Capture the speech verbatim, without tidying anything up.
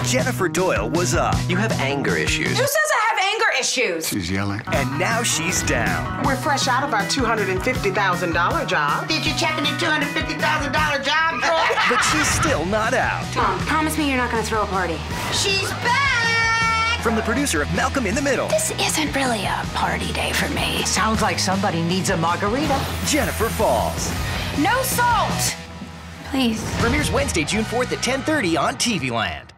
Jennifer Doyle was up. You have anger issues. Who says I have anger issues? She's yelling. And now she's down. We're fresh out of our two hundred fifty thousand dollar job. Did you check in the two hundred fifty thousand dollar job, Troy? But she's still not out. Mom, promise me you're not gonna throw a party. She's back! From the producer of Malcolm in the Middle, This isn't really a party day for me. Sounds like somebody needs a margarita. Jennifer Falls. No salt! Please. Premieres Wednesday, June fourth at ten thirty on T V Land.